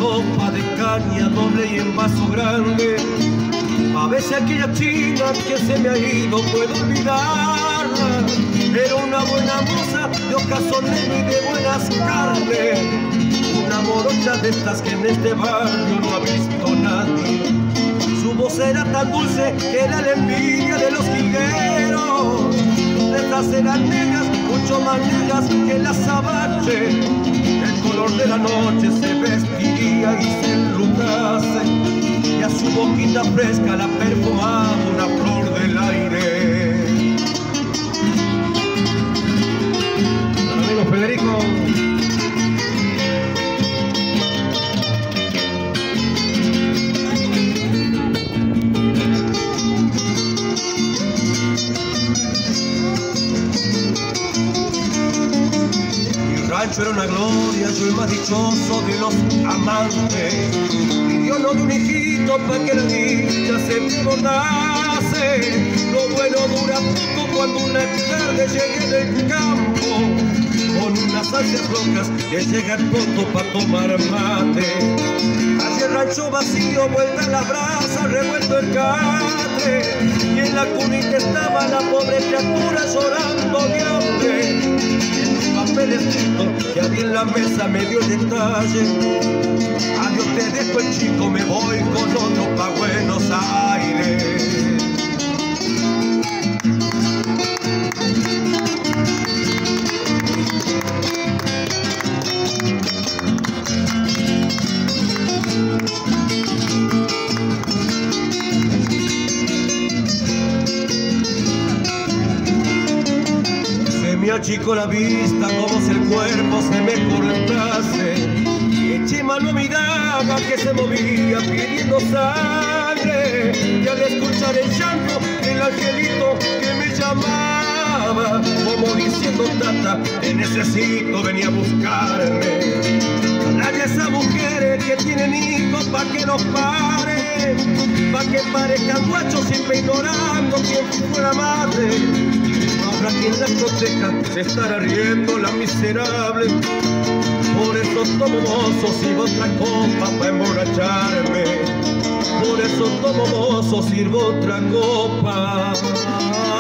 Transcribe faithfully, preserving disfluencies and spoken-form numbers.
copa de caña doble y en vaso grande. A veces aquella china que se me ha ido puedo olvidarla. Era una buena moza de ocaso negro y de buenas carnes. Una morocha de estas que en este barrio no ha visto nadie. Su voz era tan dulce que era la envidia de los jilgueros. Estas eran negras, mucho más negras que el azabache. El color de la noche se vestiría y se enlutase, y a su boquita fresca la perfumaba una flor del aire. Amigo Federico. Era una gloria, yo el más dichoso de los amantes. Y Dios no de un hijito para que la dicha se desbordase. Lo bueno dura poco cuando una tarde llegue del campo, con unas ansias locas que llegan pronto para tomar mate. Hacia el rancho vacío, vuelta la brasa, revuelto el catre. Y en la cunita estaba la pobre criatura llorando de hambre. Papel escrito que había en la mesa me dio el detalle. Adiós te dejo el chico, me voy con otro pa' Buenos Aires. Me achicó la vista como si el cuerpo se me cortase, y eché mano a mi daga que se movía pidiendo sangre. Y al escuchar el llanto del angelito que me llamaba, como diciendo tata, te necesito, venía a buscarme. Nadie esas mujeres que tienen hijos pa' que nos paren, pa' que parezcan guachos siempre ignorando quién fue la madre. Ahora quien la proteja se estará riendo la miserable. Por eso tomo mozo, sirvo otra copa para emborracharme. Por eso tomo mozo, sirvo otra copa.